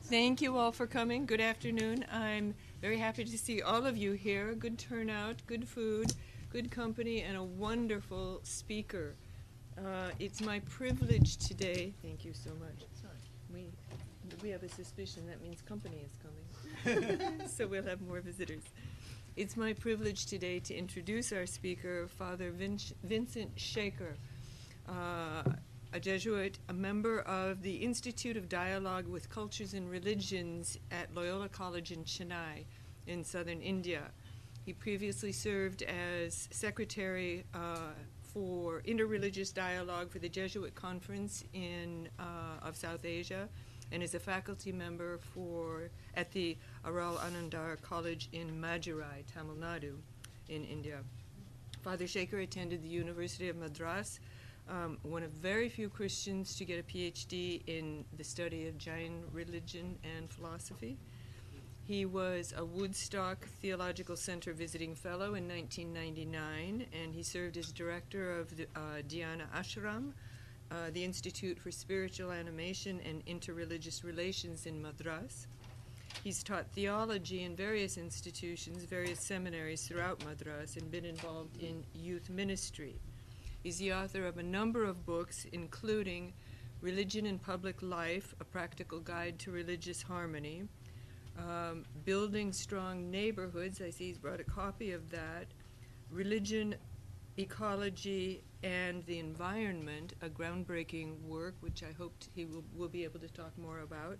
Thank you all for coming. Good afternoon. I'm very happy to see all of you here. Good turnout, good food, good company, and a wonderful speaker. It's my privilege today. Thank you so much. Sorry, we have a suspicion that means company is coming, so we'll have more visitors. It's my privilege today to introduce our speaker, Father Vincent Shaker, a Jesuit, a member of the Institute of Dialogue with Cultures and Religions at Loyola College in Chennai in southern India. He previously served as secretary for interreligious dialogue for the Jesuit Conference of South Asia, and is a faculty member at the Aral Anandar College in Madurai, Tamil Nadu, in India. Father Shaker attended the University of Madras, one of very few Christians to get a PhD in the study of Jain religion and philosophy. He was a Woodstock Theological Center visiting fellow in 1999, and he served as director of the Dhyana Ashram, the Institute for Spiritual Animation and Interreligious Relations in Madras. He's taught theology in various institutions, various seminaries throughout Madras, and been involved in youth ministry. He's the author of a number of books, including Religion in Public Life, A Practical Guide to Religious Harmony, Building Strong Neighborhoods, I see he's brought a copy of that, Religion, Ecology, and the Environment, a groundbreaking work, which I hope he will be able to talk more about.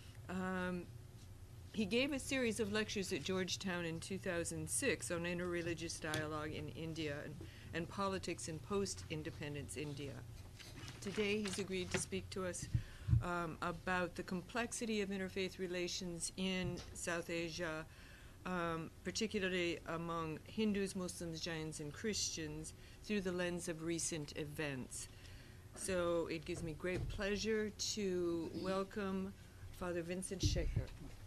He gave a series of lectures at Georgetown in 2006 on interreligious dialogue in India and politics in post-independence India. Today he's agreed to speak to us about the complexity of interfaith relations in South Asia, particularly among Hindus, Muslims, Jains, and Christians, through the lens of recent events. So it gives me great pleasure to welcome Father Vincent Shaker.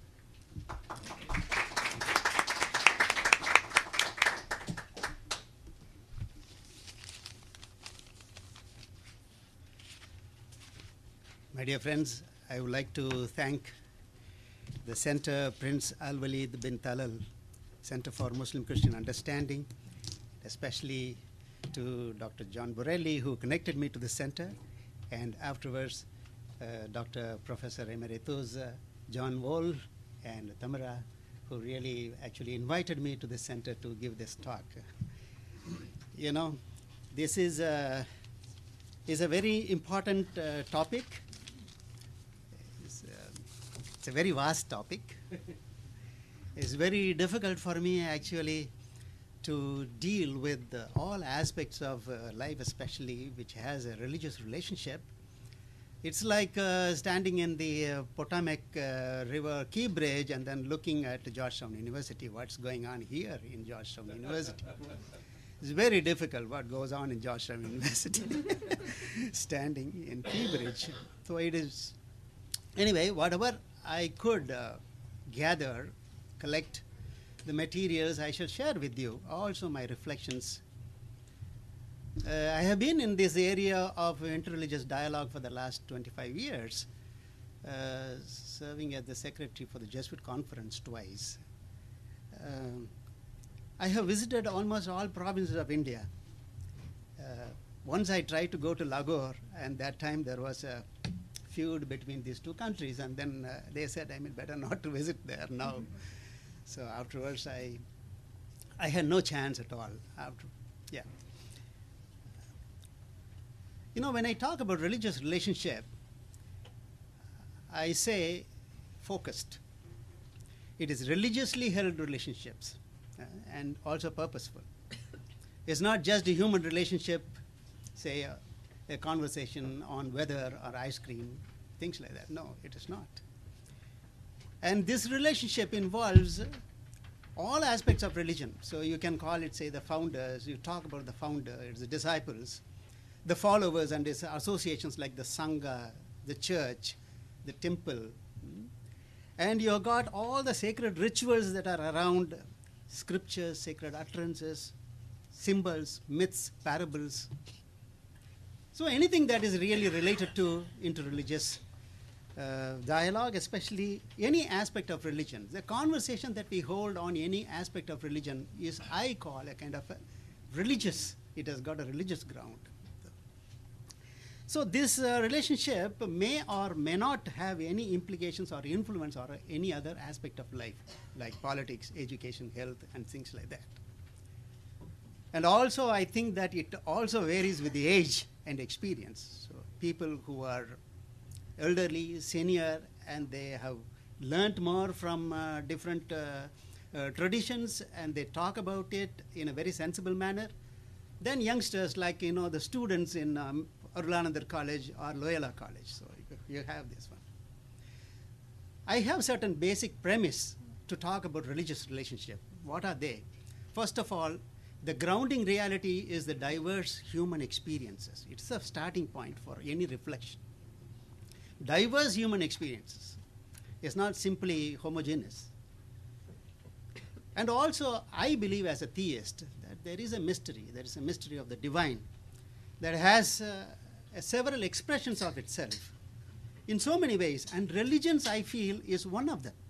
My dear friends, I would like to thank the Center Prince Al-Walid bin Talal Center for Muslim Christian Understanding, especially to Dr. John Borelli, who connected me to the center, and afterwards Dr. Professor Emeritus John Wall and Tamara, who really actually invited me to the center to give this talk. You know, this is a very important topic. It's a very vast topic. It's very difficult for me actually to deal with all aspects of life, especially which has a religious relationship. It's like standing in the Potomac River Key Bridge and then looking at Georgetown University, what's going on here in Georgetown University. It's very difficult what goes on in Georgetown University, standing in Key Bridge. So it is, anyway, whatever I could gather, collect the materials I shall share with you, also my reflections. I have been in this area of interreligious dialogue for the last 25 years, serving as the secretary for the Jesuit Conference twice. I have visited almost all provinces of India. Once I tried to go to Lahore, and that time there was a feud between these two countries, and then they said, I mean, better not to visit there now. So afterwards, I had no chance at all. You know, when I talk about religious relationship, I say focused. It is religiously held relationships and also purposeful. It's not just a human relationship, say a conversation on weather or ice cream, things like that. No, it is not. And this relationship involves all aspects of religion. So you can call it, say, the founders. You talk about the founders, the disciples, the followers and its associations like the Sangha, the church, the temple. And you have got all the sacred rituals that are around scriptures, sacred utterances, symbols, myths, parables. So anything that is really related to interreligious dialogue, especially any aspect of religion. The conversation that we hold on any aspect of religion is, I call, a kind of a religious. It has got a religious ground. So this relationship may or may not have any implications or influence or any other aspect of life, like politics, education, health, and things like that. And also, I think that it also varies with the age and experience. So people who are elderly, senior, and they have learnt more from different traditions, and they talk about it in a very sensible manner. Then youngsters, like the students in Arulanandar College or Loyola College. So you have this one. I have certain basic premise to talk about religious relationship. What are they? First of all, the grounding reality is the diverse human experiences. It's a starting point for any reflection. Diverse human experiences is not simply homogeneous. And also, I believe as a theist that there is a mystery. There is a mystery of the divine that has several expressions of itself in so many ways. And religions, I feel, is one of them,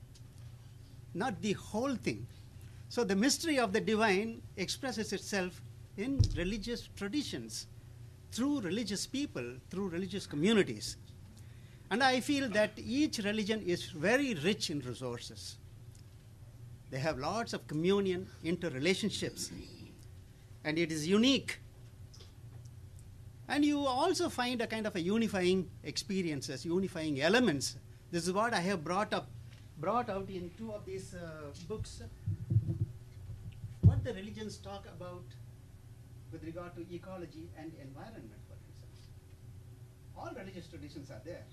not the whole thing. So the mystery of the divine expresses itself in religious traditions, through religious people, through religious communities. And I feel that each religion is very rich in resources. They have lots of communion, interrelationships, and it is unique. And you also find a kind of a unifying experiences, unifying elements. This is what I have brought out in two of these books. What the religions talk about with regard to ecology and environment, for instance. All religious traditions are there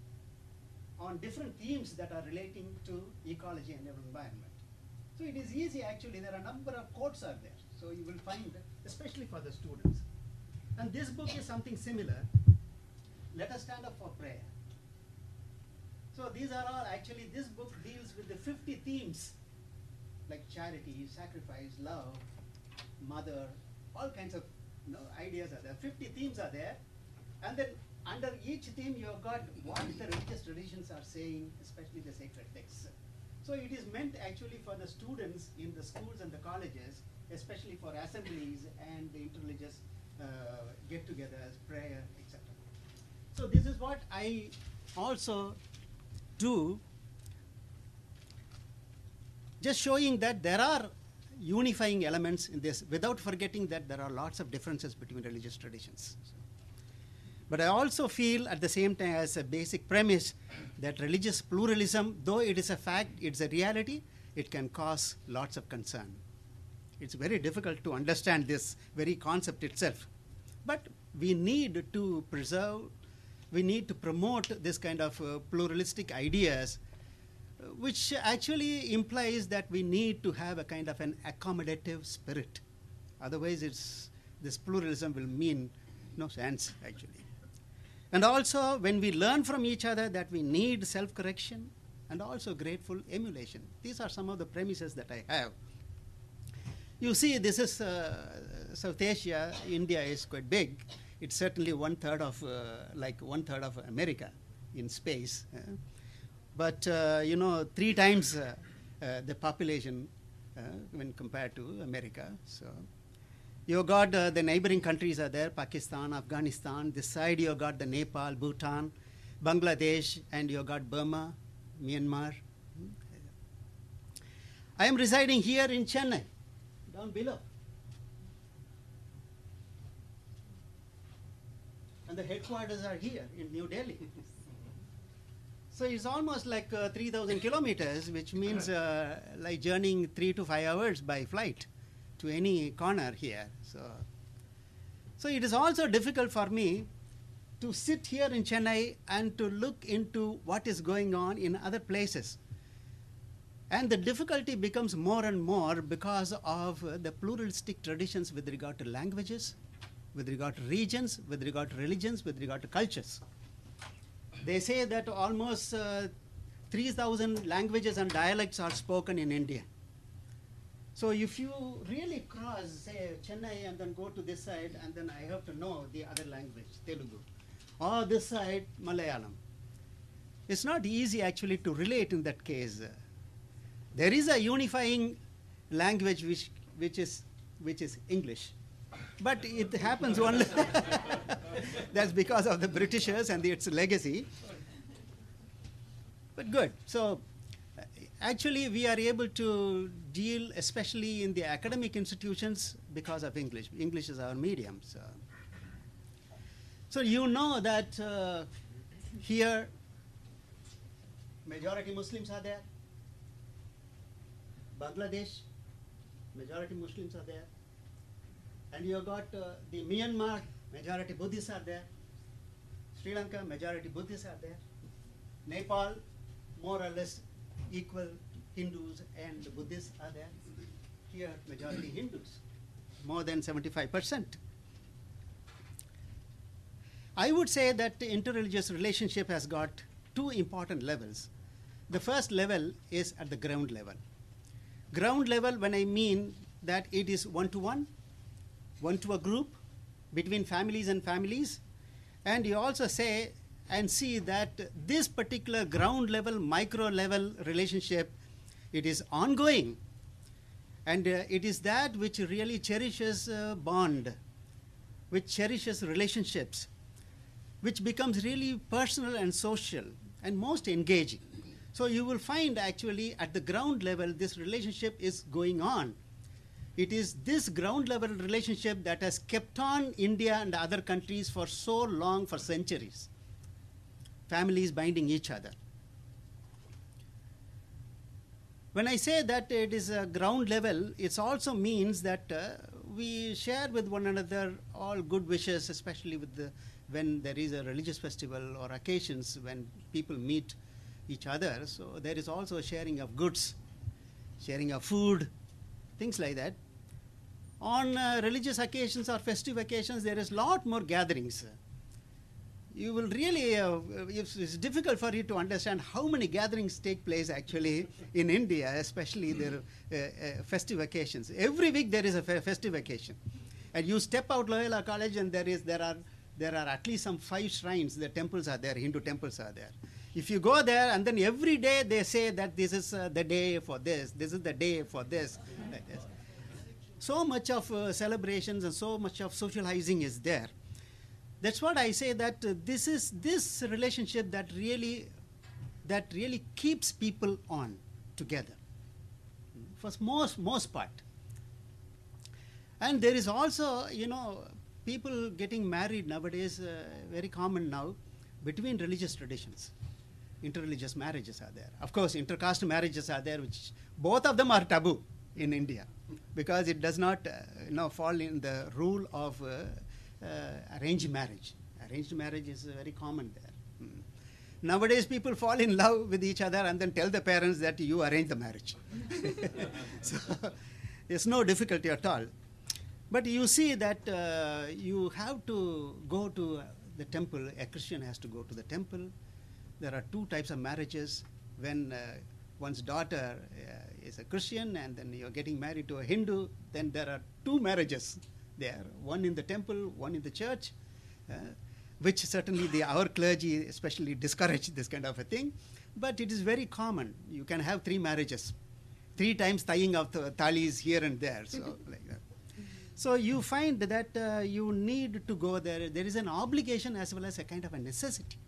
on different themes that are relating to ecology and environment. So it is easy, actually. There are a number of quotes are there. So you will find, especially for the students. And this book is something similar. Let us stand up for prayer. So these are all, actually, this book deals with the 50 themes, like charity, sacrifice, love, mother, all kinds of ideas are there. 50 themes are there. And then under each theme, you have got what the religious traditions are saying, especially the sacred texts. So it is meant actually for the students in the schools and the colleges, especially for assemblies and the interreligious get-togethers, prayer, etc. So this is what I also do, just showing that there are unifying elements in this, without forgetting that there are lots of differences between religious traditions. But I also feel at the same time, as a basic premise, that religious pluralism, though it is a fact, it's a reality, it can cause lots of concern. It's very difficult to understand this very concept itself. But we need to preserve, we need to promote this kind of pluralistic ideas, which actually implies that we need to have a kind of an accommodative spirit. Otherwise, this pluralism will mean no sense, actually. And also, when we learn from each other that we need self-correction and also grateful emulation. These are some of the premises that I have. You see, this is South Asia. India is quite big. It's certainly one-third of America in space. But 3 times the population when compared to America. So you got the neighboring countries are there: Pakistan, Afghanistan. This side you got the Nepal, Bhutan, Bangladesh, and you got Burma, Myanmar. I am residing here in Chennai, down below. And the headquarters are here in New Delhi. So it's almost like 3,000 kilometers, which means like journeying 3 to 5 hours by flight to any corner here. So it is also difficult for me to sit here in Chennai and to look into what is going on in other places. And the difficulty becomes more and more because of the pluralistic traditions with regard to languages, with regard to regions, with regard to religions, with regard to cultures. They say that almost 3,000 languages and dialects are spoken in India. So if you really cross, say, Chennai and then go to this side, and then I have to know the other language, Telugu. Or this side, Malayalam. it's not easy actually to relate in that case. There is a unifying language which is English, but it happens only that's because of the Britishers and its legacy. But good. So actually we are able to deal, especially in the academic institutions, because of English. English is our medium. So you know that here majority Muslims are there. Bangladesh, majority Muslims are there. And you have got the Myanmar, majority Buddhists are there. Sri Lanka, majority Buddhists are there. Nepal, more or less equal Hindus and Buddhists are there. Here, majority Hindus, more than 75%. I would say that the interreligious relationship has got two important levels. The first level is at the ground level. Ground level, when I mean that it is one-to-one, one to a group, between families and families, and you also say and see that this particular ground level, micro level relationship, it is ongoing, and it is that which really cherishes bond, which cherishes relationships, which becomes really personal and social and most engaging. So you will find actually at the ground level this relationship is going on. It is this ground level relationship that has kept on India and other countries for so long, for centuries. Families binding each other. When I say that it is a ground level, it also means that we share with one another all good wishes, especially when there is a religious festival or occasions when people meet each other. So there is also a sharing of goods, sharing of food, things like that. On religious occasions or festive occasions, there is a lot more gatherings. You will really, it's difficult for you to understand how many gatherings take place actually in India, especially their festive occasions. Every week there is a festive occasion. And you step out Loyola College and there are at least some 5 shrines, the temples are there, Hindu temples are there. If you go there and then every day they say that this is the day for this is the day for this, like this. So much of celebrations and so much of socializing is there. That's what I say, that this is this relationship that really keeps people on together for most part. And there is also, people getting married nowadays, very common now, between religious traditions. Interreligious marriages are there. Of course, intercaste marriages are there, which both of them are taboo in India because it does not fall in the rule of arranged marriage. Arranged marriage is very common there. Nowadays, people fall in love with each other and then tell the parents that you arrange the marriage. So there's no difficulty at all. But you see that you have to go to the temple. A Christian has to go to the temple. There are 2 types of marriages. When one's daughter is a Christian and then you're getting married to a Hindu, then there are 2 marriages there. One in the temple, one in the church, which certainly our clergy especially discourage this kind of a thing. But it is very common. You can have 3 marriages, 3 times tying of the thalis here and there. So like that. So you find that you need to go there. There is an obligation as well as a kind of a necessity.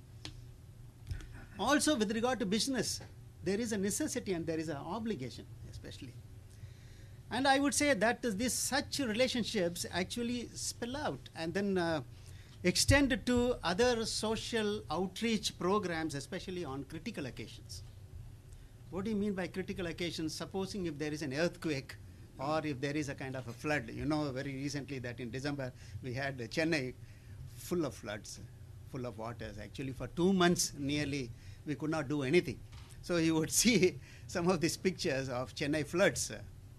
Also, with regard to business, there is a necessity and there is an obligation, especially. And I would say that such relationships actually spill out and then extend to other social outreach programs, especially on critical occasions. What do you mean by critical occasions? Supposing if there is an earthquake or if there is a kind of a flood. Very recently that in December we had Chennai full of floods, full of waters. Actually, for 2 months nearly, we could not do anything. So you would see some of these pictures of Chennai floods.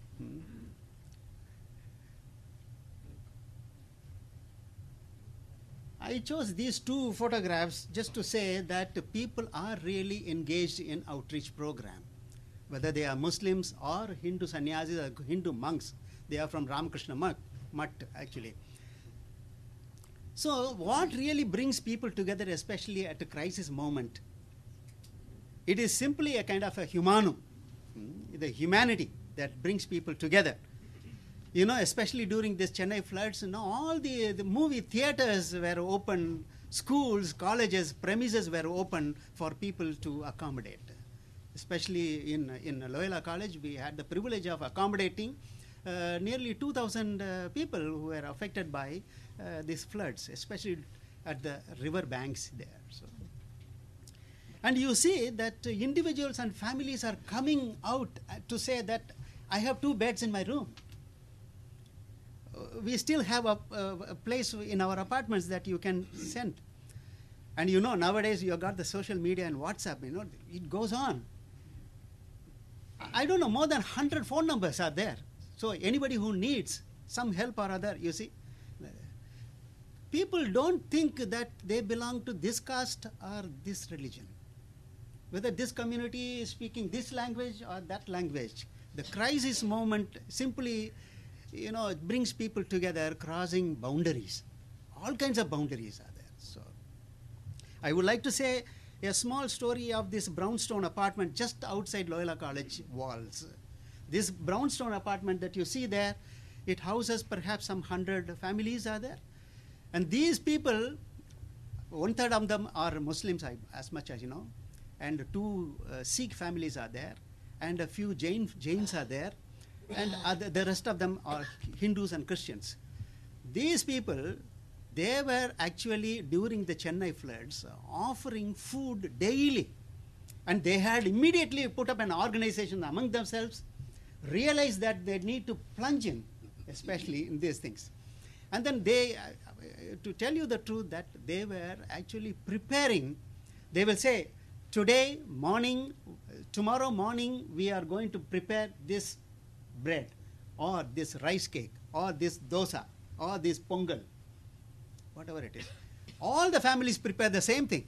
I chose these 2 photographs just to say that people are really engaged in outreach program. Whether they are Muslims or Hindu sannyasis or Hindu monks, they are from Ramakrishna Mutt actually. So what really brings people together, especially at a crisis moment, It is simply a kind of a humanum, the humanity that brings people together. You know, especially during this Chennai floods, you know, all the movie theaters were open, schools, colleges, premises were open for people to accommodate. Especially in Loyola College, we had the privilege of accommodating nearly 2,000 people who were affected by these floods, especially at the river banks there. So, and you see that individuals and families are coming out to say that I have 2 beds in my room. We still have a place in our apartments that you can send. And you know, nowadays you have got the social media and WhatsApp, you know, it goes on. I don't know, more than 100 phone numbers are there. So anybody who needs some help or other, you see. People don't think that they belong to this caste or this religion. Whether this community is speaking this language or that language. The crisis moment simply, you know, it brings people together, crossing boundaries. All kinds of boundaries are there. So I would like to say a small story of this brownstone apartment just outside Loyola College walls. This brownstone apartment that you see there, it houses perhaps some 100 families are there. And these people, 1/3 of them are Muslims, as much as you know, and 2 Sikh families are there, and a few Jains are there, and the rest of them are Hindus and Christians. These people, they were actually during the Chennai floods offering food daily, and they had immediately put up an organization among themselves, realized that they need to plunge in, especially in these things. And then they, to tell you the truth, that they were actually preparing. They will say, today morning, tomorrow morning, we are going to prepare this bread, or this rice cake, or this dosa, or this pongal, whatever it is. All the families prepare the same thing.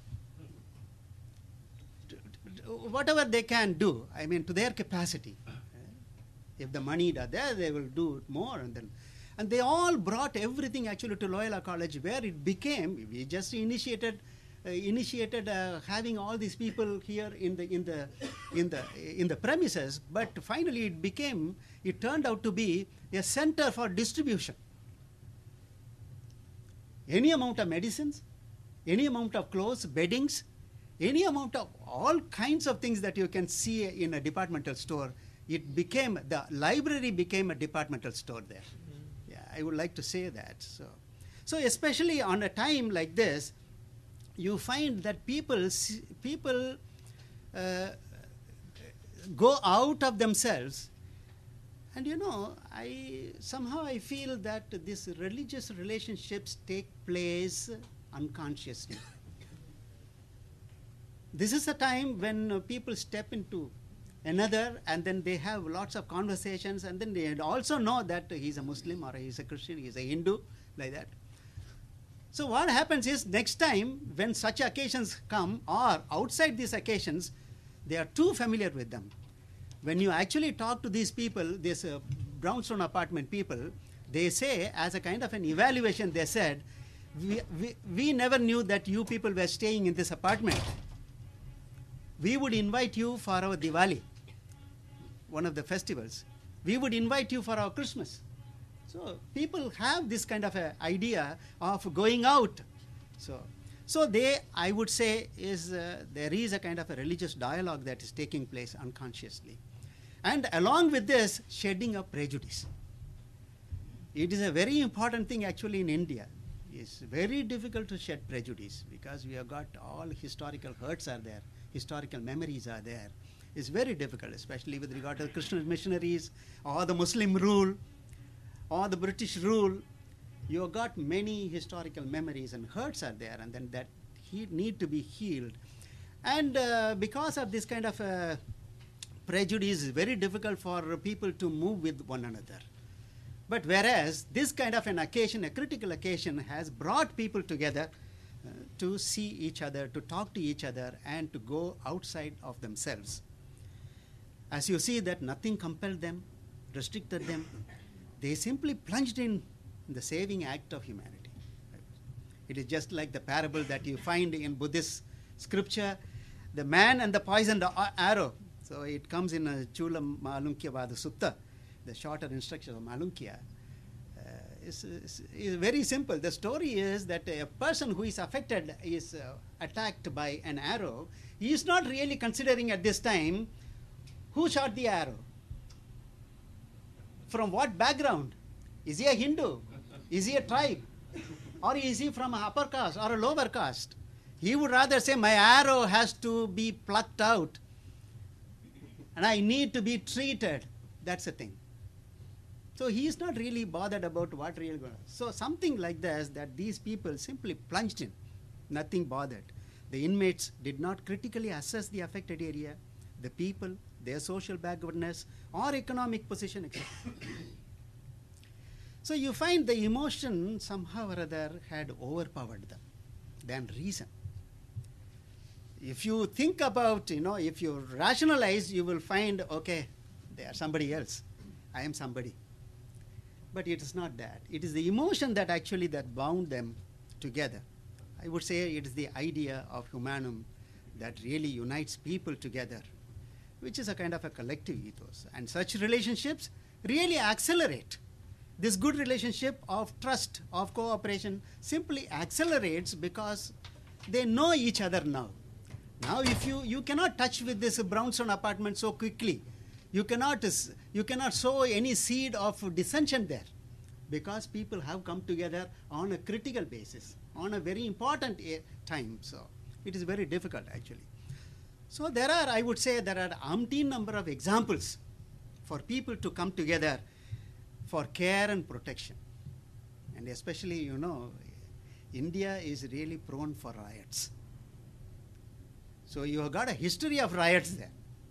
Whatever they can do, I mean, to their capacity. If the money are there, they will do more. And they all brought everything actually to Loyola College, where it became, we just initiated having all these people here in the premises, but finally it turned out to be a center for distribution. Any amount of medicines, any amount of clothes, beddings, any amount of all kinds of things that you can see in a departmental store, the library became a departmental store there. Yeah, I would like to say that. So especially on a time like this, you find that people go out of themselves, and you know, somehow I feel that these religious relationships take place unconsciously. This is a time when people step into another, and then they have lots of conversations, and then they also know that he's a Muslim or he's a Christian, he's a Hindu, like that. So what happens is, next time when such occasions come, or outside these occasions, they are too familiar with them. When you actually talk to these people, this brownstone apartment people, they say, as a kind of an evaluation, they said, we never knew that you people were staying in this apartment. We would invite you for our Diwali, one of the festivals. We would invite you for our Christmas. So people have this kind of an idea of going out. So I would say, there is a kind of a religious dialogue that is taking place unconsciously. And along with this, shedding of prejudice. It is a very important thing actually in India. It's very difficult to shed prejudice, because we have got all historical hurts are there, historical memories are there. It's very difficult, especially with regard to the Christian missionaries, or the Muslim rule, or the British rule. You have got many historical memories and hurts are there, and then that need to be healed. And because of this kind of prejudice, it's very difficult for people to move with one another. But whereas this kind of an occasion, a critical occasion, has brought people together to see each other, to talk to each other, and to go outside of themselves. As you see that nothing compelled them, restricted them. They simply plunged in the saving act of humanity. It is just like the parable that you find in Buddhist scripture, the man and the poisoned arrow. So it comes in Chulam Malunkya Sutta, the shorter instructions of Malunkya. Is very simple. The story is that a person who is affected is attacked by an arrow. He is not really considering at this time who shot the arrow, from what background. Is he a Hindu? Is he a tribe? Or is he from an upper caste or a lower caste? He would rather say, my arrow has to be plucked out and I need to be treated. That's the thing. So he is not really bothered about what really going on. So something like this, that these people simply plunged in, nothing bothered. The inmates did not critically assess the affected area, the people, their social backwardness, or economic position, etc. So you find the emotion somehow or other had overpowered them than reason. If you think about, if you rationalize, you will find, okay, they are somebody else. I am somebody. But it is not that. It is the emotion that actually that bound them together. I would say it is the idea of humanum that really unites people together, which is a kind of a collective ethos. And such relationships really accelerate. This good relationship of trust, of cooperation, simply accelerates because they know each other now. Now, if you cannot touch with this brownstone apartment so quickly, you cannot sow any seed of dissension there, because people have come together on a critical basis, on a very important time. So it is very difficult actually. So I would say there are umpteen number of examples for people to come together for care and protection. And especially, India is really prone for riots. So you have got a history of riots there.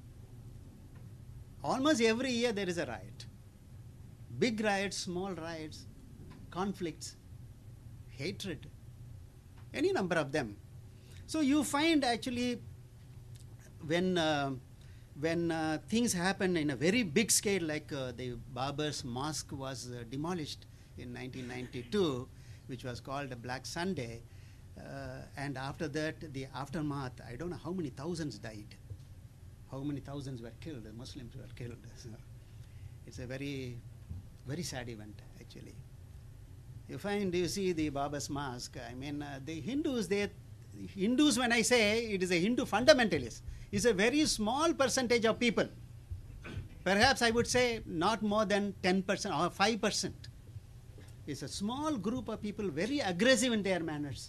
Almost every year there is a riot. Big riots, small riots, conflicts, hatred, any number of them. So you find actually when things happen in a very big scale, like the Babur's mosque was demolished in 1992, which was called Black Sunday, and after that, the aftermath, I don't know how many thousands died. How many thousands were killed, the Muslims were killed. So it's a very, very sad event, actually. You see the Babur's mosque, I mean, the Hindus, when I say it is a Hindu fundamentalist, is a very small percentage of people. Perhaps I would say not more than 10% or 5%. It's a small group of people, very aggressive in their manners,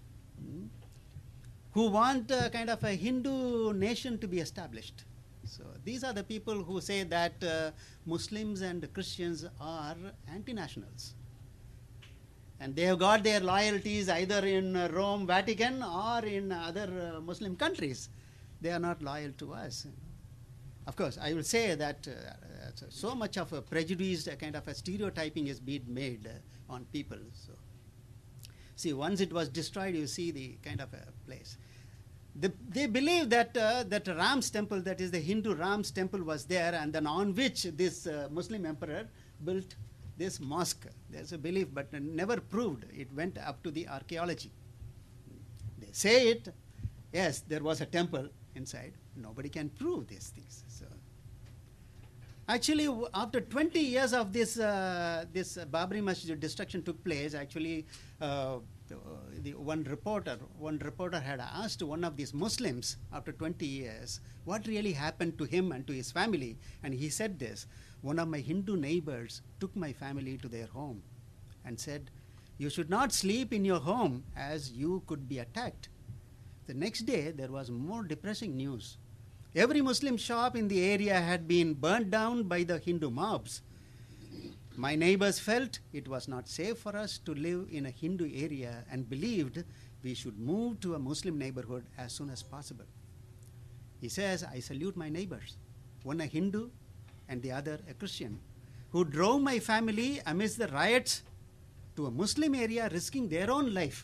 who want a kind of a Hindu nation to be established. So these are the people who say that Muslims and Christians are anti-nationals. And they have got their loyalties either in Rome, Vatican, or in other Muslim countries. They are not loyal to us. Of course, I will say that so much of a prejudice, a kind of a stereotyping is being made on people. So, see, once it was destroyed, you see the kind of a place. They believe that that Ram's temple, that is the Hindu Ram's temple, was there, and then on which this Muslim emperor built this mosque. There's a belief, but never proved. It went up to the archaeology. They say it, yes, there was a temple inside. Nobody can prove these things. So, actually, after 20 years of this Babri Masjid destruction took place, actually, one reporter had asked one of these Muslims after 20 years what really happened to him and to his family, and he said this: one of my Hindu neighbors took my family to their home and said, "You should not sleep in your home as you could be attacked." The next day there was more depressing news. Every Muslim shop in the area had been burned down by the Hindu mobs. My neighbors felt it was not safe for us to live in a Hindu area and believed we should move to a Muslim neighborhood as soon as possible. He says, I salute my neighbors, one a Hindu and the other a Christian, who drove my family amidst the riots to a Muslim area, risking their own life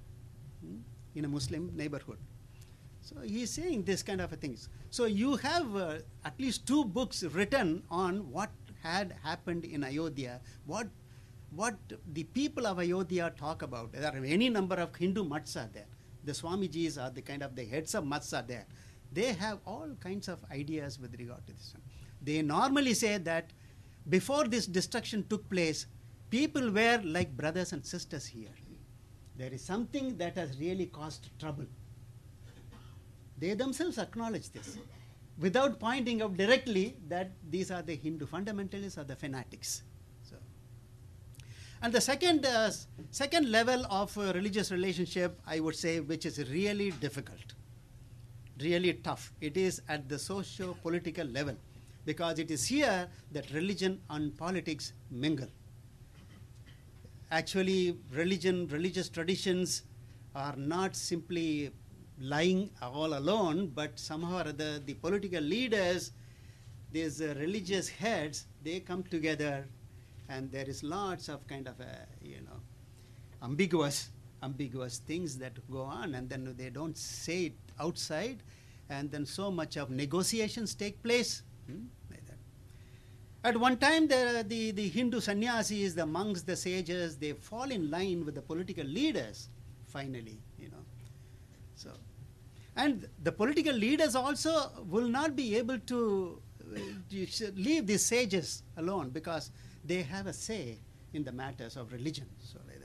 in a Muslim neighborhood. So he is saying this kind of things. So you have at least 2 books written on what had happened in Ayodhya, what the people of Ayodhya talk about. There are any number of Hindu mutts are there. The Swamijis are the kind of the heads of mutts are there. They have all kinds of ideas with regard to this one. They normally say that before this destruction took place, people were like brothers and sisters here. There is something that has really caused trouble. They themselves acknowledge this without pointing out directly that these are the Hindu fundamentalists or the fanatics. So, and the second level of religious relationship, I would say, which is really difficult, really tough, it is at the socio-political level, because it is here that religion and politics mingle. Actually, religious traditions are not simply lying all alone, but somehow or other the political leaders, these religious heads, they come together, and there is lots of kind of ambiguous things that go on, and then they don't say it outside, and then so much of negotiations take place. Like that. At one time, the Hindu sannyasis, the monks, the sages, they fall in line with the political leaders, finally, So, and the political leaders also will not be able to leave these sages alone, because they have a say in the matters of religion. So, like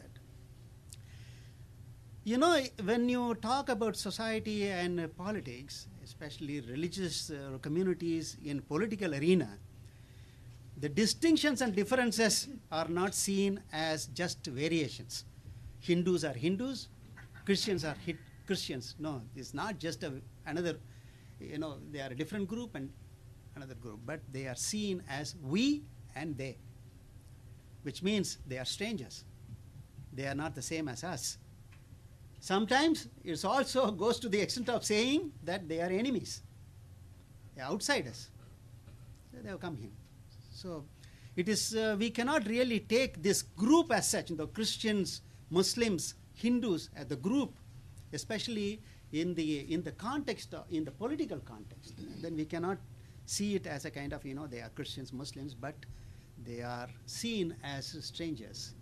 that. When you talk about society and politics, especially religious communities in political arena, the distinctions and differences are not seen as just variations. Hindus are Hindus, Christians are Christians. No, it's not just another, they are a different group and another group, but they are seen as we and they, which means they are strangers. They are not the same as us. Sometimes it also goes to the extent of saying that they are enemies, they are outsiders. They have come here. So it is we cannot really take this group as such, Christians, Muslims, Hindus as the group, especially in the context in the political context. Then we cannot see it as a kind of they are Christians, Muslims, but they are seen as strangers.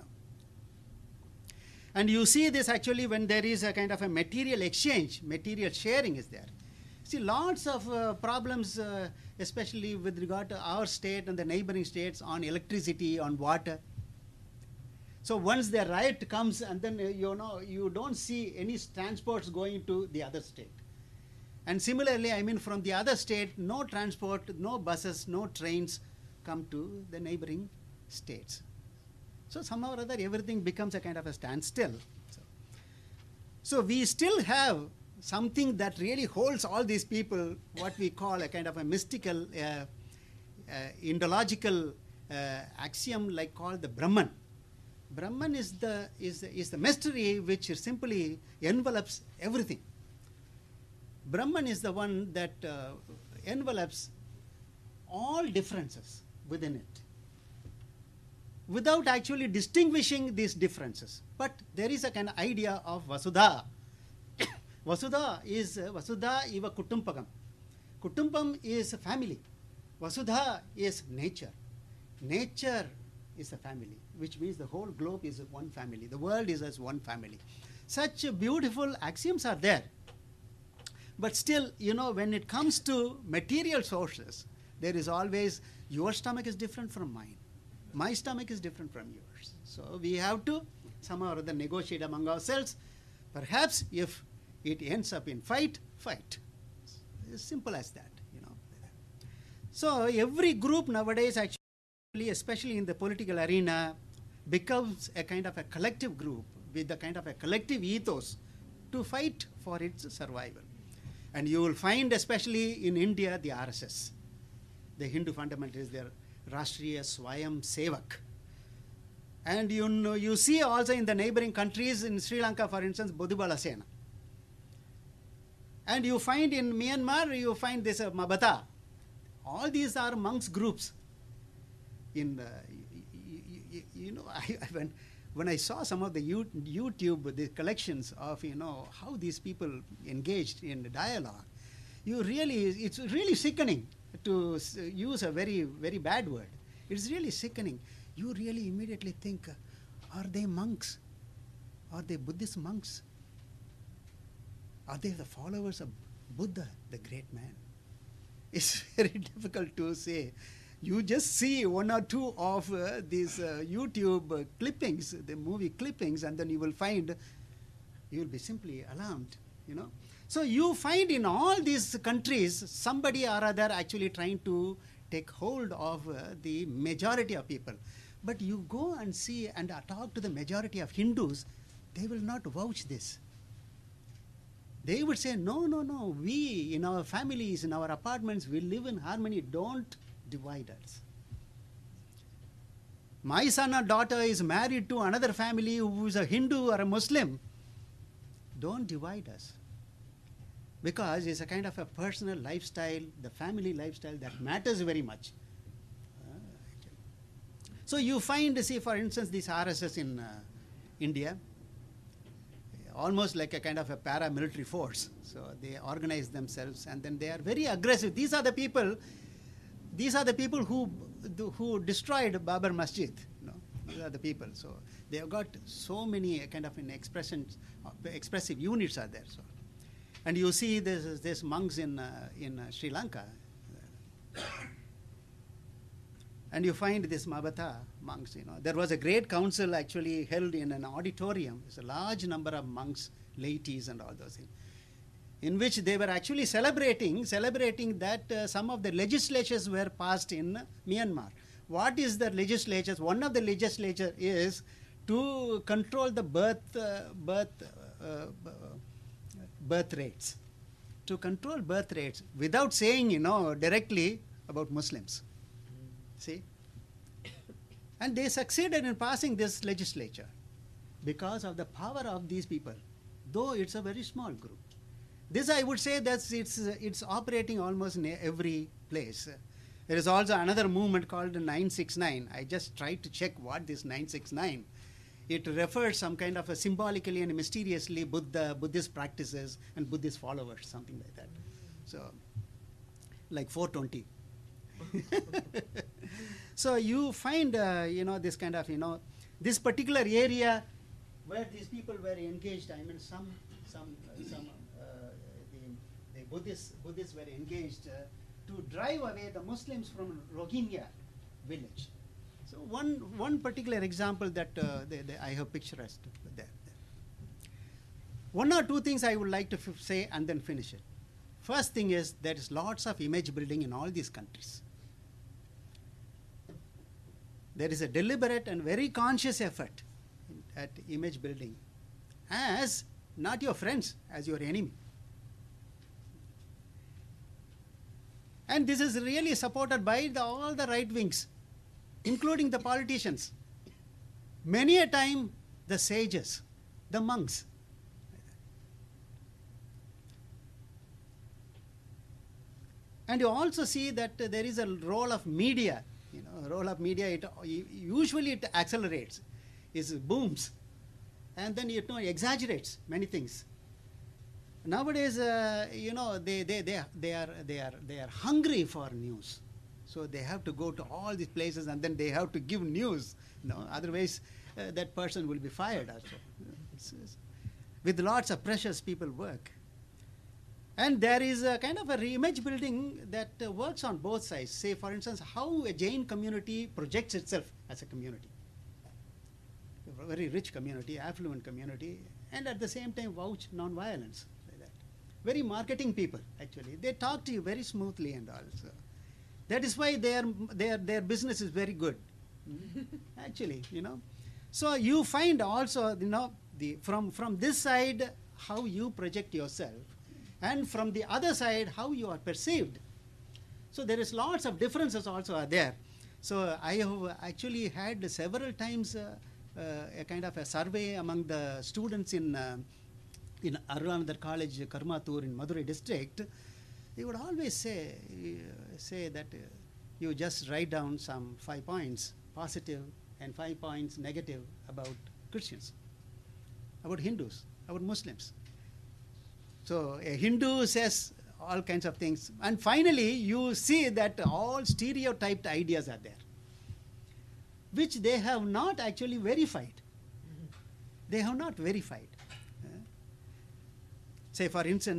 And you see this actually when there is a kind of a material exchange, material sharing is there. See, lots of problems, especially with regard to our state and the neighboring states, on electricity, on water. So once the riot comes, and then you don't see any transports going to the other state. And similarly, from the other state, no transport, no buses, no trains come to the neighboring states. So somehow or other, everything becomes a kind of a standstill. So we still have something that really holds all these people, what we call a kind of a mystical, Indological axiom, like called the Brahman. Brahman is the mystery which simply envelops everything. Brahman is the one that envelops all differences within it, without actually distinguishing these differences. But there is a kind of idea of Vasudha. Vasudha iva Kutumpakam. Kutumpam is a family. Vasudha is nature. Nature is a family, which means the whole globe is one family. The world is as one family. Such beautiful axioms are there. But still, when it comes to material sources, there is always, your stomach is different from mine. My stomach is different from yours. So we have to somehow or other negotiate among ourselves. Perhaps if it ends up in fight. It's as simple as that, So every group nowadays actually, especially in the political arena, becomes a kind of a collective group with a kind of a collective ethos to fight for its survival. And you will find, especially in India, the RSS, the Hindu fundamentalists, their Rashtriya Swayam Sevak. And you see also in the neighboring countries, in Sri Lanka, for instance, Bodhibala Sena. And you find in Myanmar, you find this Mabata. All these are monks groups. When I saw some of the YouTube, the collections of, how these people engaged in dialogue, it's really sickening, to use a very, very bad word. It's really sickening. You really immediately think, are they monks? Are they Buddhist monks? Are they the followers of Buddha, the great man. It's very difficult to say. You just see one or two of these YouTube clippings, the movie clippings, and then you will find, you will be simply alarmed, you know. So you find in all these countries, somebody or other actually trying to take hold of the majority of people. But you go and see and talk to the majority of Hindus, they will not vouch this. They would say, no, no, no, we, in our families, in our apartments, we live in harmony. Don't divide us. My son or daughter is married to another family who is a Hindu or a Muslim. Don't divide us. Because it's a kind of a personal lifestyle, the family lifestyle that matters very much. So you find, see, for instance, this RSS in India, almost like a kind of a paramilitary force. So they organize themselves and then they are very aggressive. These are the people who destroyed Babur Masjid. You know, these are the people. So they have got so many kind of expressive units are there. So, and you see this monks in Sri Lanka. And you find this Mabata monks, you know. There was a great council actually held in an auditorium. It's a large number of monks, laities and all those things, in which they were actually celebrating that some of the legislatures were passed in Myanmar. What is the legislatures? One of the legislature is to control the birth rates. To control birth rates without saying, you know, directly about Muslims. See? And they succeeded in passing this legislature because of the power of these people, though it's a very small group. This, I would say, that it's operating almost in every place. There is also another movement called 969. I just tried to check what this 969. It refers some kind of a symbolically and mysteriously Buddhist practices and Buddhist followers, something like that. So, like 420. So you find, you know, this kind of, you know, this particular area where these people were engaged. I mean, the Buddhists were engaged to drive away the Muslims from Rohingya village. So one particular example that I have picturized there. One or two things I would like to say and then finish it. First thing is there is lots of image building in all these countries. There is a deliberate and very conscious effort at image building as not your friends, as your enemy. And this is really supported by all the right wings, including the politicians. Many a time, the sages, the monks. And you also see that there is a role of media. You know, role of media, usually it accelerates, it booms, and then it exaggerates many things. Nowadays, you know, they are hungry for news, so they have to go to all these places and then they have to give news. No, otherwise that person will be fired. Also, with lots of pressures, people work. And there is a kind of a image building that works on both sides. Say, for instance, how a Jain community projects itself as a community. A very rich community, affluent community, and at the same time vouch non-violence. Like that. Very marketing people, actually. They talk to you very smoothly and all. So that is why their business is very good. Actually, you know. So you find also, you know, from this side, how you project yourself, and from the other side, how you are perceived. So there is lots of differences also are there. So I have actually had several times a kind of a survey among the students in Arulanandar College, Karmathur in Madurai district. They would always say that you just write down some 5 points positive and 5 points negative about Christians, about Hindus, about Muslims. So a Hindu says all kinds of things. And finally, you see that all stereotyped ideas are there, which they have not actually verified. They have not verified. Say, for instance,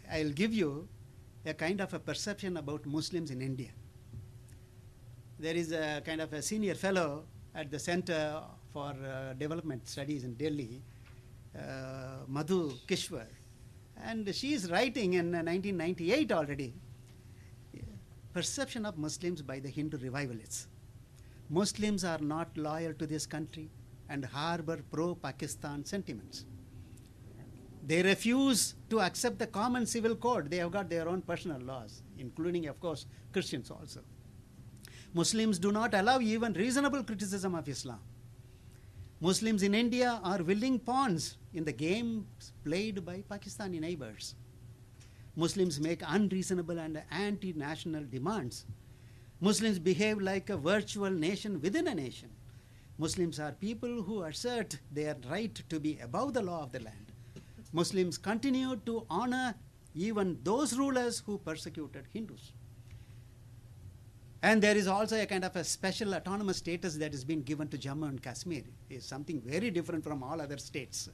I'll give you a kind of a perception about Muslims in India. There is a kind of a senior fellow at the Center for Development Studies in Delhi, Madhu Kishwar, and she is writing in 1998 already, perception of Muslims by the Hindu revivalists. Muslims are not loyal to this country and harbor pro-Pakistan sentiments. They refuse to accept the common civil code. They have got their own personal laws, including, of course, Christians also. Muslims do not allow even reasonable criticism of Islam. Muslims in India are willing pawns in the games played by Pakistani neighbors. Muslims make unreasonable and anti-national demands. Muslims behave like a virtual nation within a nation. Muslims are people who assert their right to be above the law of the land. Muslims continue to honor even those rulers who persecuted Hindus. And there is also a kind of a special autonomous status that has been given to Jammu and Kashmir. It is something very different from all other states.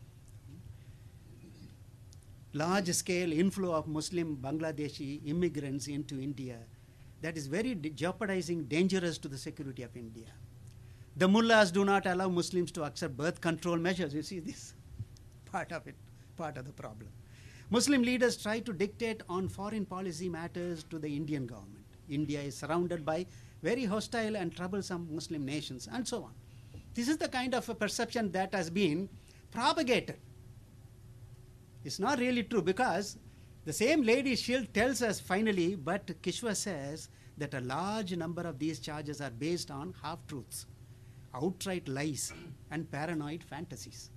Large-scale inflow of Muslim Bangladeshi immigrants into India, that is very jeopardizing, dangerous to the security of India. The mullahs do not allow Muslims to accept birth control measures. You see this part of it, part of the problem. Muslim leaders try to dictate on foreign policy matters to the Indian government. India is surrounded by very hostile and troublesome Muslim nations, and so on. This is the kind of a perception that has been propagated. It's not really true, because the same lady Schild tells us finally, but Kishwa says that a large number of these charges are based on half-truths, outright lies, and paranoid fantasies.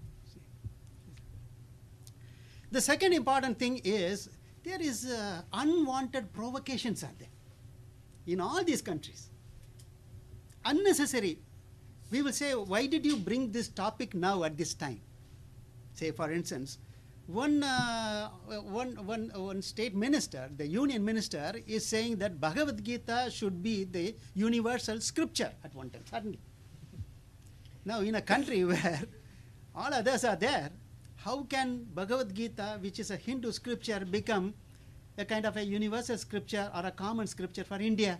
The second important thing is there is unwanted provocations are there in all these countries. Unnecessary. We will say, why did you bring this topic now at this time? Say, for instance, one state minister, the union minister, is saying that Bhagavad Gita should be the universal scripture at one time, suddenly. Now, in a country where all others are there, how can Bhagavad Gita, which is a Hindu scripture, become a kind of a universal scripture or a common scripture for India?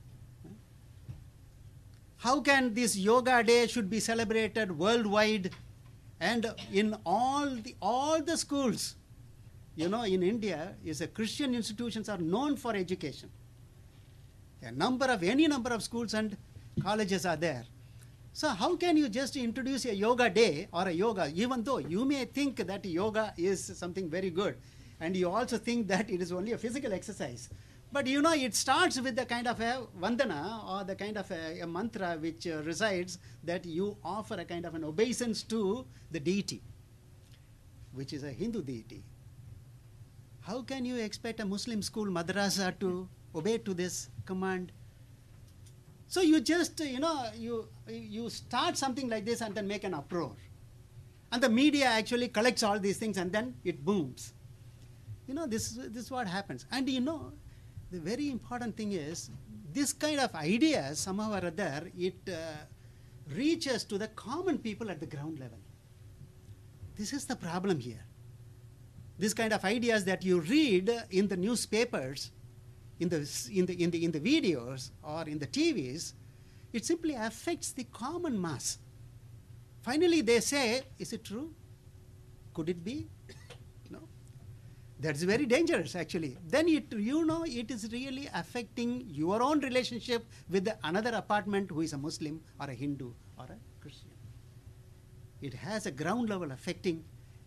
How can this Yoga Day should be celebrated worldwide and in all the schools? You know, in India, Christian institutions are known for education. Any number of schools and colleges are there. So how can you just introduce a yoga day or a yoga, even though you may think that yoga is something very good, and you also think that it is only a physical exercise. But you know, it starts with the kind of a vandana or the kind of a mantra which resides that you offer a kind of an obeisance to the deity, which is a Hindu deity. How can you expect a Muslim school madrasa to obey to this command? So you just, you start something like this and then make an uproar. And the media actually collects all these things and then it booms. This is what happens. And the very important thing is, this kind of ideas, somehow or other, it reaches to the common people at the ground level. This is the problem here. This kind of ideas that you read in the newspapers, in the videos or in the TVs, it simply affects the common mass. Finally, they say, is it true? Could it be? No. That's very dangerous, actually. Then it is really affecting your own relationship with another apartment who is a Muslim or a Hindu or a Christian. It has a ground level affecting.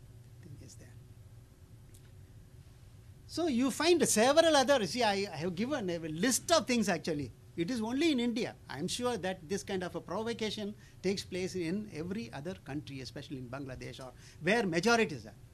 So you find several others. See, I have given a list of things actually. It is only in India. I am sure that this kind of a provocation takes place in every other country, especially in Bangladesh or where majorities are.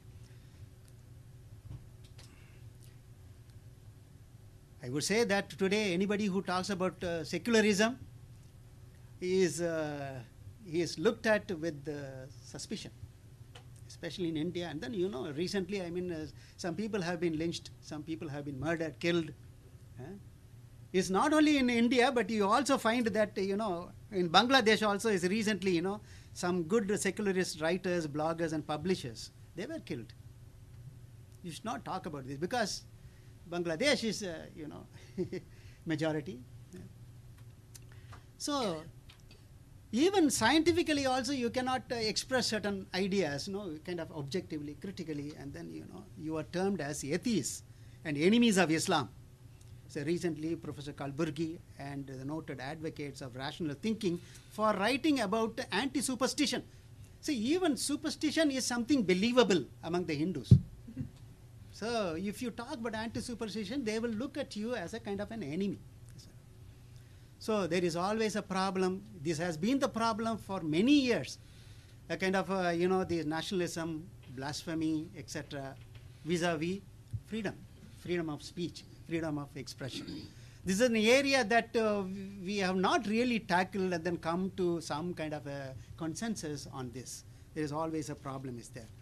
I would say that today anybody who talks about secularism is looked at with suspicion, especially in India. And then, recently, some people have been lynched, some people have been murdered, killed. It's not only in India, but you also find that, in Bangladesh also is recently, some good secularist writers, bloggers, and publishers, they were killed. You should not talk about this because Bangladesh is, majority. Yeah. So, even scientifically also you cannot express certain ideas, kind of objectively, critically, and then, you are termed as atheists and enemies of Islam. So recently, Professor Kalburgi and the noted advocates of rational thinking for writing about anti-superstition. See, even superstition is something believable among the Hindus. So if you talk about anti-superstition, they will look at you as a kind of an enemy. So there is always a problem. This has been the problem for many years. A kind of, the nationalism, blasphemy, etc. vis-a-vis freedom of speech, freedom of expression. This is an area that we have not really tackled and then come to some kind of a consensus on this. There is always a problem is there.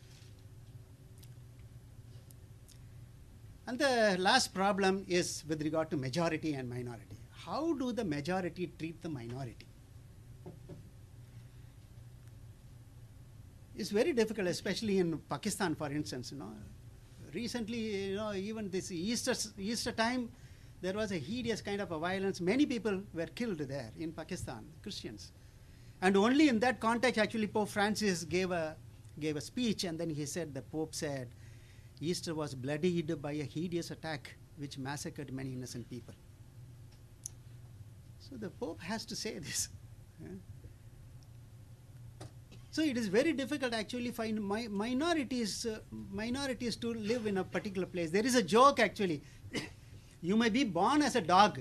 And the last problem is with regard to majority and minority. How do the majority treat the minority? It's very difficult, especially in Pakistan, for instance. Recently, even this Easter time, there was a hideous kind of a violence. Many people were killed there in Pakistan, Christians. And only in that context, actually, Pope Francis gave a speech, and then the Pope said, Easter was bloodied by a hideous attack which massacred many innocent people. So the Pope has to say this. Yeah. So it is very difficult actually for minorities to live in a particular place. There is a joke actually. You may be born as a dog,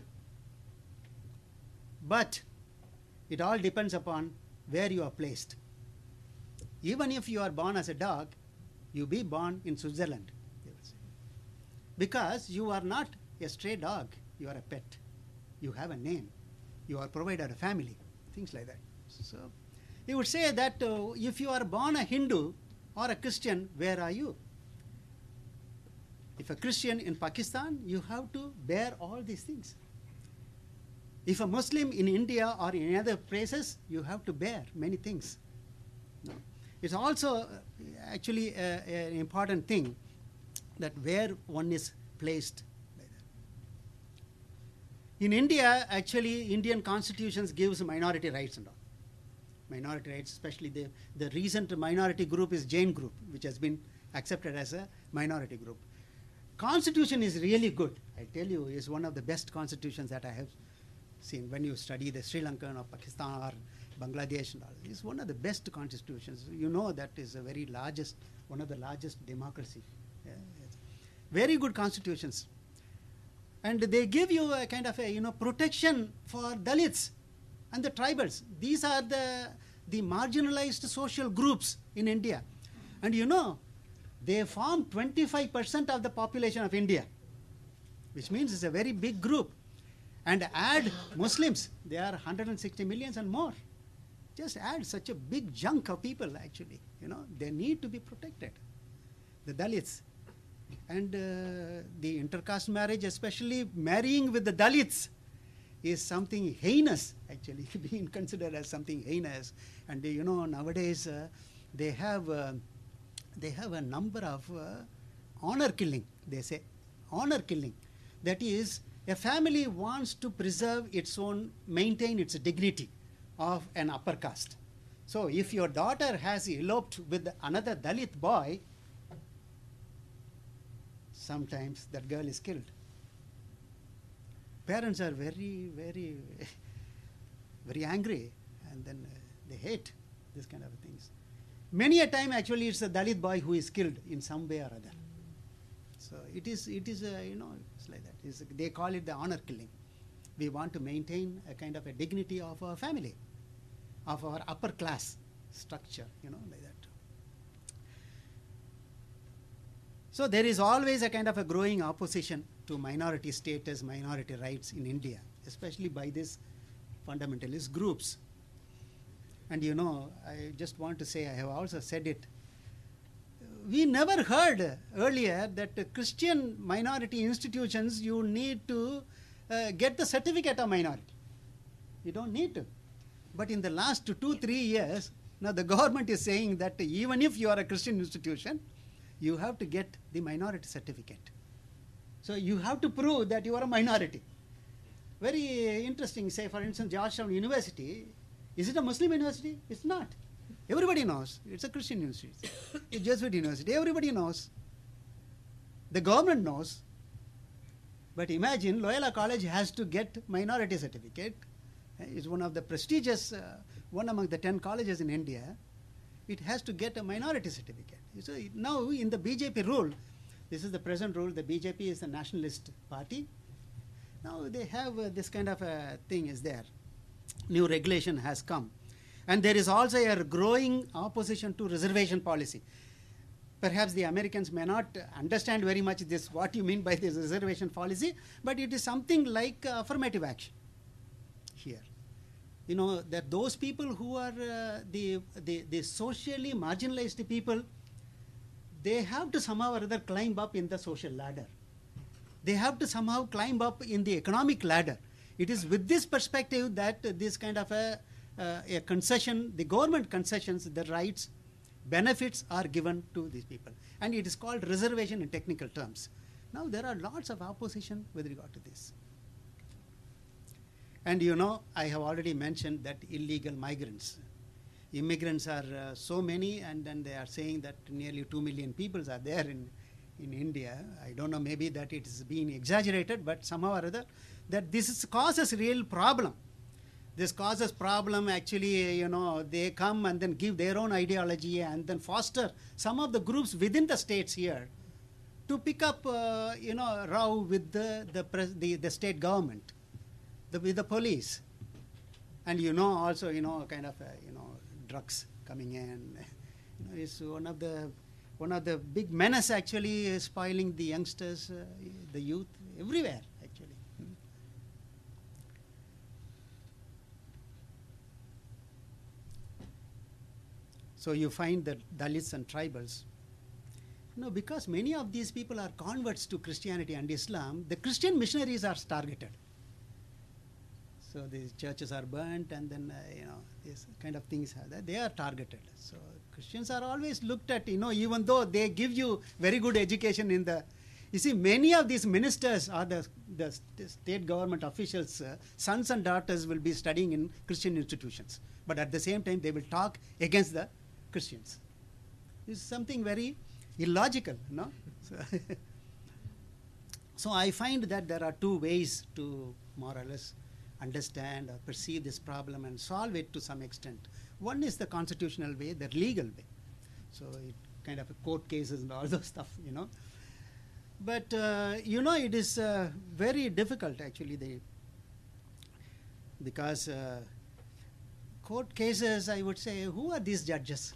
but it all depends upon where you are placed. Even if you are born as a dog, you be born in Switzerland, they will say. Because you are not a stray dog, you are a pet. You have a name. You are provided a family, things like that. So they would say that if you are born a Hindu or a Christian, where are you? If a Christian in Pakistan, you have to bear all these things. If a Muslim in India or in other places, you have to bear many things. No. It's also actually an important thing that where one is placed. In India, actually, Indian constitutions gives minority rights and all. Minority rights, especially the recent minority group is Jain group, which has been accepted as a minority group. Constitution is really good. I tell you, it's one of the best constitutions that I have seen. When you study the Sri Lankan or Pakistan or Bangladesh and all, it's one of the best constitutions. You know that is one of the largest democracy. Yeah, yes. Very good constitutions. And they give you a kind of a protection for Dalits and the tribals. These are the marginalized social groups in India. And they form 25% of the population of India, which means it's a very big group. And add Muslims, they are 160 million and more. Just add such a big chunk of people actually. They need to be protected. The Dalits. And the intercaste marriage, especially marrying with the Dalits, is something heinous, actually, being considered as something heinous. And nowadays they have a number of honor killing, they say. Honor killing. That is, a family wants to preserve maintain its dignity of an upper caste. So if your daughter has eloped with another Dalit boy, sometimes that girl is killed. Parents are very, very, very angry, and then they hate this kind of things. Many a time, actually, it's a Dalit boy who is killed in some way or other. So it is it's like that. They call it the honor killing. We want to maintain a kind of a dignity of our family, of our upper class structure, like that. So there is always a kind of a growing opposition to minority status, minority rights in India, especially by these fundamentalist groups. And I just want to say, I have also said it, we never heard earlier that Christian minority institutions, you need to get the certificate of minority. You don't need to. But in the last 2-3 years, now the government is saying that even if you are a Christian institution, you have to get the minority certificate. So you have to prove that you are a minority. Very interesting. Say, for instance, Georgetown University, is it a Muslim university? It's not. Everybody knows. It's a Christian university. It's a Jesuit university. Everybody knows. The government knows. But imagine Loyola College has to get minority certificate. It's one of the prestigious, one among the 10 colleges in India. It has to get a minority certificate. So now in the BJP rule, this is the present rule, the BJP is the nationalist party. Now they have this kind of a thing is there. New regulation has come. And there is also a growing opposition to reservation policy. Perhaps the Americans may not understand very much this, what you mean by this reservation policy, but it is something like affirmative action here. You know, that those people who are the socially marginalized people, they have to somehow or other climb up in the social ladder. They have to somehow climb up in the economic ladder. It is with this perspective that this kind of a concession, the government concessions, the rights, benefits are given to these people. And it is called reservation in technical terms. Now there are lots of opposition with regard to this. And you know, I have already mentioned that illegal migrants. Immigrants are so many, and then they are saying that nearly 2 million people are there in India. I don't know, maybe that it is being exaggerated, but somehow or other, that this causes real problem. This causes problem actually, you know, they come and then give their own ideology and then foster some of the groups within the states here to pick up, you know, row with the state government, with the police. And you know, also, you know, kind of, you know, drugs coming in. You know, it's one of the big menace actually spoiling the youngsters, the youth, everywhere actually. So you find that Dalits and tribals, you know, because many of these people are converts to Christianity and Islam, the Christian missionaries are targeted. So these churches are burnt, and then, you know, these kind of things, they are targeted. So Christians are always looked at, you know, even though they give you very good education in the, you see, many of these ministers are the state government officials, sons and daughters will be studying in Christian institutions. But at the same time, they will talk against the Christians. This is something very illogical, no? So I find that there are two ways to more or less understand or perceive this problem and solve it to some extent. One is the constitutional way, the legal way. So it kind of court cases and all those stuff, you know. But, you know, it is very difficult actually, because court cases, I would say, who are these judges?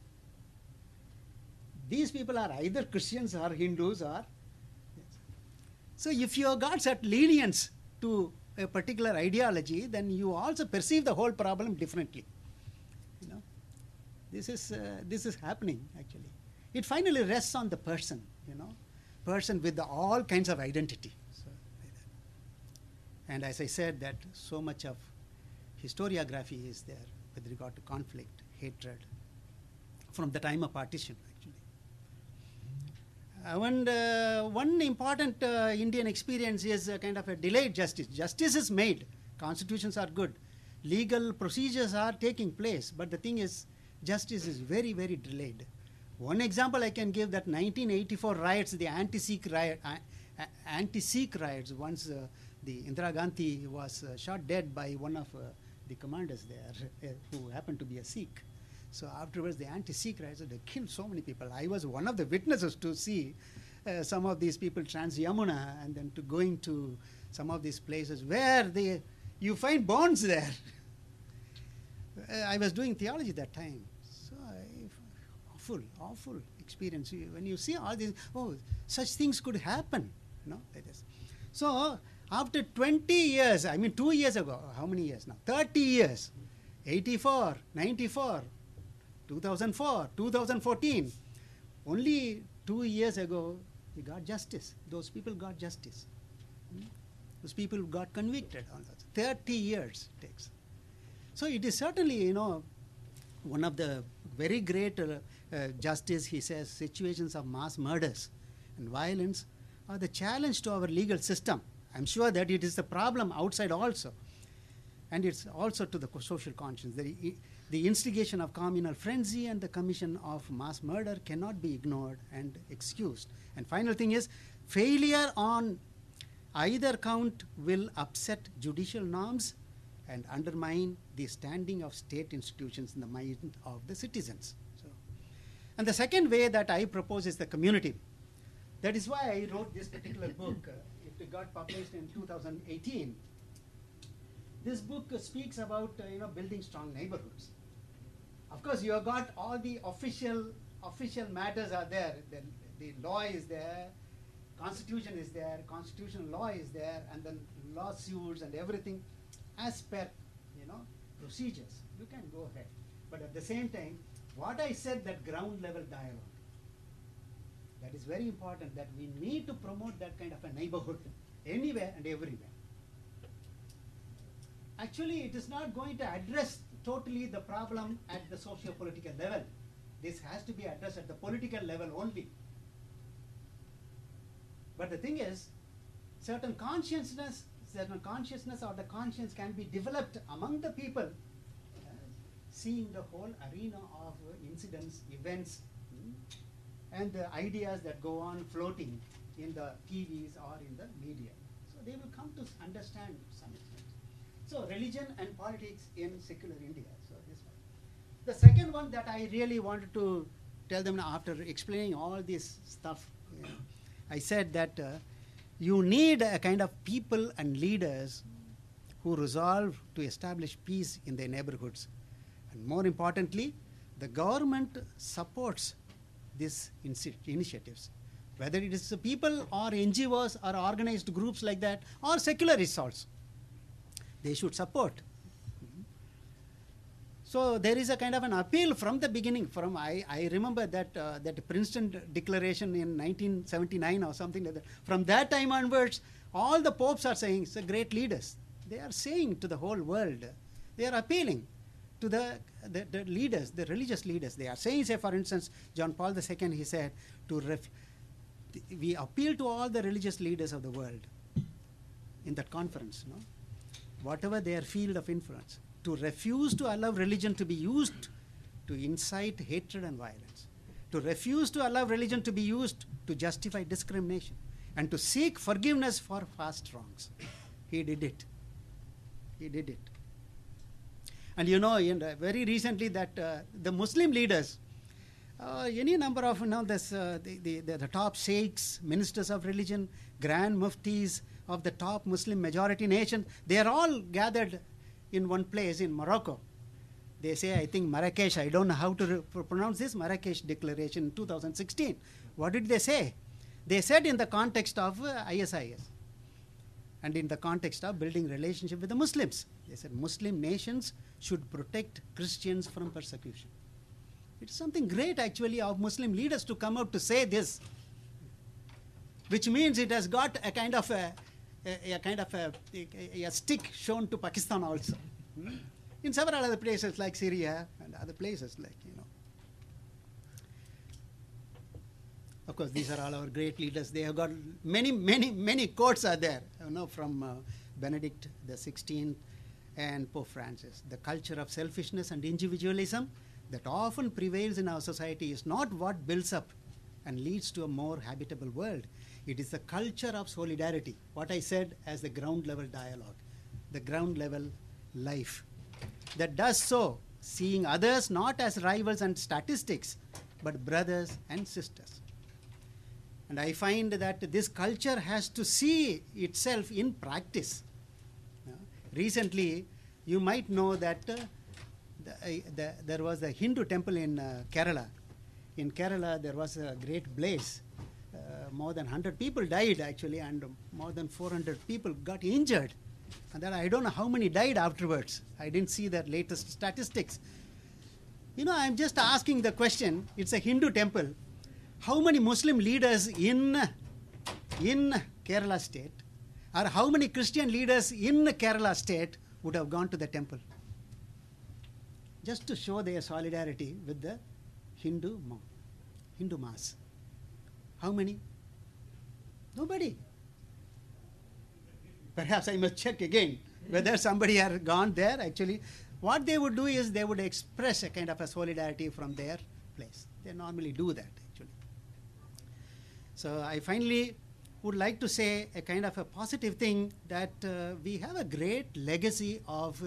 These people are either Christians or Hindus or... So if you have got such lenience to a particular ideology, then you also perceive the whole problem differently. You know, this is happening actually. It finally rests on the person, you know, person with all kinds of identity. So, and as I said, that so much of historiography is there with regard to conflict, hatred, from the time of partition actually. One important Indian experience is a kind of a delayed justice. Justice is made, constitutions are good, legal procedures are taking place, but the thing is, justice is very, very delayed. One example I can give, that 1984 riots, the anti-Sikh riots, once the Indira Gandhi was shot dead by one of the commanders there, who happened to be a Sikh. So afterwards, the anti-Sikh riots, they killed so many people. I was one of the witnesses to see some of these people trans Yamuna, and then to going to some of these places where you find bones there. I was doing theology that time. So awful experience. When you see all these, oh, such things could happen. You know, like this. So after 20 years, I mean 2 years ago, how many years now? 30 years, 84, 94, 2004, 2014. Only 2 years ago, we got justice. Those people got justice. Those people got convicted on that. 30 years it takes. So it is certainly, you know, one of the very great justice, he says, situations of mass murders and violence are the challenge to our legal system. I'm sure that it is the problem outside also. And it's also to the social conscience. The instigation of communal frenzy and the commission of mass murder cannot be ignored and excused. And final thing is, failure on either count will upset judicial norms and undermine the standing of state institutions in the mind of the citizens. So, and the second way that I propose is the community. That is why I wrote this particular book. It got published in 2018. This book speaks about building strong neighborhoods. Of course, you have got all the official matters are there. The law is there, constitution is there, constitutional law is there, and then lawsuits and everything as per procedures. You can go ahead. But at the same time, what I said, that ground level dialogue, that is very important, that we need to promote that kind of a neighborhood anywhere and everywhere. Actually, it is not going to address totally the problem at the socio-political level. This has to be addressed at the political level only. But the thing is, certain consciousness or the conscience can be developed among the people, seeing the whole arena of incidents, events, and the ideas that go on floating in the TVs or in the media. So they will come to understand to some extent. So religion and politics in secular India. So this one. The second one that I really wanted to tell them after explaining all this stuff, I said that you need a kind of people and leaders who resolve to establish peace in their neighborhoods. And more importantly, the government supports these initiatives. Whether it is the people or NGOs or organized groups like that or secularists also, they should support. So there is a kind of an appeal from the beginning. I remember that Princeton Declaration in 1979 or something like that. From that time onwards, all the popes are saying, it's great leaders. They are saying to the whole world, they are appealing to the leaders, the religious leaders. They are saying, say for instance, John Paul II, he said, we appeal to all the religious leaders of the world in that conference, whatever their field of influence, to refuse to allow religion to be used to incite hatred and violence, to refuse to allow religion to be used to justify discrimination, and to seek forgiveness for past wrongs. He did it. He did it. And very recently that the Muslim leaders, any number of the top sheikhs, ministers of religion, grand muftis of the top Muslim majority nation, they are all gathered in one place in Morocco. They say, I think Marrakesh, I don't know how to pronounce this, Marrakesh Declaration 2016. What did they say? They said in the context of ISIS and in the context of building relationship with the Muslims. They said Muslim nations should protect Christians from persecution. It's something great actually of Muslim leaders to come out to say this, which means it has got a kind of a stick shown to Pakistan also. In several other places like Syria and other places like, Of course, these are all our great leaders. They have got many quotes are there, from Benedict XVI and Pope Francis. The culture of selfishness and individualism that often prevails in our society is not what builds up and leads to a more habitable world. It is the culture of solidarity, what I said as the ground level dialogue, the ground level life, that does so, seeing others not as rivals and statistics, but brothers and sisters. And I find that this culture has to see itself in practice. Recently, you might know that there was a Hindu temple in Kerala. In Kerala, there was a great blaze. More than 100 people died actually, and more than 400 people got injured. And then I don't know how many died afterwards. I didn't see the latest statistics. I'm just asking the question, it's a Hindu temple. How many Muslim leaders in Kerala state, or how many Christian leaders in Kerala state would have gone to the temple? just to show their solidarity with the Hindu mass. How many? Nobody. Perhaps I must check again whether somebody had gone there. Actually, what they would do is they would express a kind of a solidarity from their place. They normally do that, actually. So I finally would like to say a kind of a positive thing that we have a great legacy of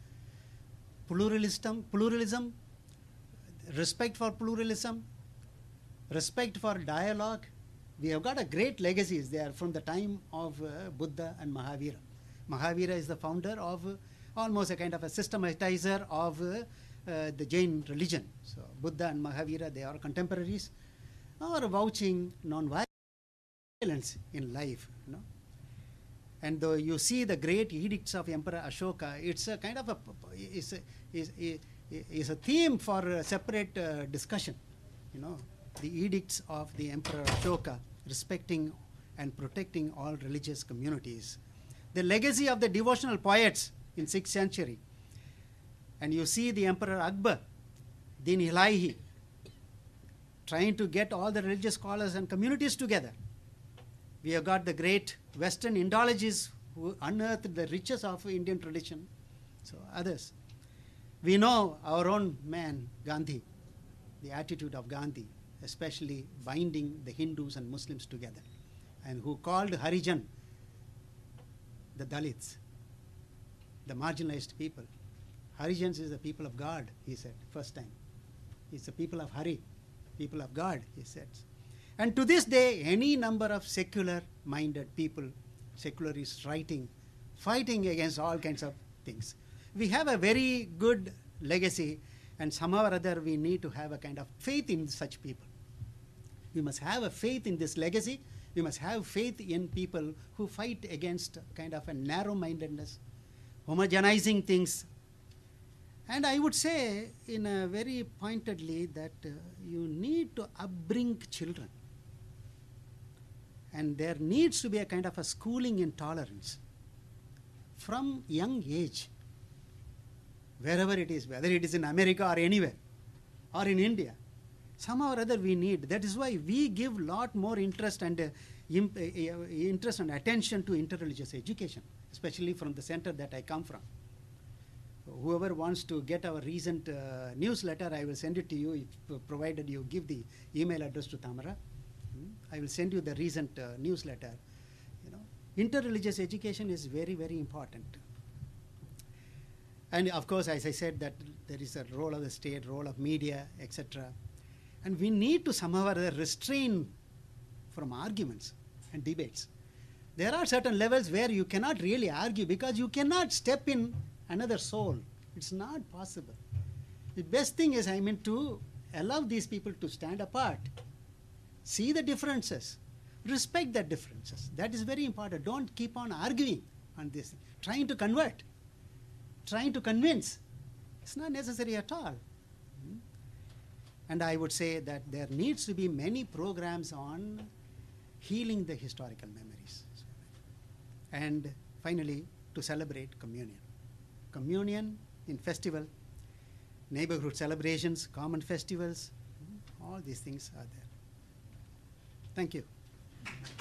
pluralism, respect for pluralism, respect for dialogue. We have got a great legacies there from the time of Buddha and Mahavira. Mahavira is the founder of almost a kind of a systematizer of the Jain religion. So Buddha and Mahavira, they are contemporaries, are vouching non-violence in life. And though you see the great edicts of Emperor Ashoka, it's a kind of a is a theme for a separate discussion. The edicts of the Emperor Ashoka, respecting and protecting all religious communities. The legacy of the devotional poets in 6th century. And you see the Emperor Akbar, Din Ilahi, trying to get all the religious scholars and communities together. We have got the great Western Indologists who unearthed the riches of Indian tradition. So others. We know our own man, Gandhi, the attitude of Gandhi, especially binding the Hindus and Muslims together, and who called Harijan the Dalits, the marginalized people. Harijans is the people of God, he said, first time. It's the people of Hari, people of God, he said. And to this day, any number of secular-minded people, secularists writing, fighting against all kinds of things. We have a very good legacy, and somehow or other we need to have a kind of faith in such people. We must have a faith in this legacy. We must have faith in people who fight against kind of a narrow-mindedness, homogenizing things. And I would say in a very pointedly that you need to upbring children. And there needs to be a kind of a schooling in tolerance from young age, wherever it is, whether it is in America or anywhere, or in India. Somehow or other we need. That is why we give lot more interest and attention to interreligious education, especially from the center that I come from. Whoever wants to get our recent newsletter, I will send it to you, provided you give the email address to Tamara. I will send you the recent newsletter. Interreligious education is very, very important. And of course, as I said, that there is a role of the state, role of media, etc. And we need to somehow or other restrain from arguments and debates. There are certain levels where you cannot really argue because you cannot step in another soul. It's not possible. The best thing is, to allow these people to stand apart, see the differences, respect the differences. That is very important. Don't keep on arguing on this, trying to convert, trying to convince. It's not necessary at all. And I would say that there needs to be many programs on healing the historical memories. And finally, to celebrate communion. Communion in festival, neighborhood celebrations, common festivals, all these things are there. Thank you.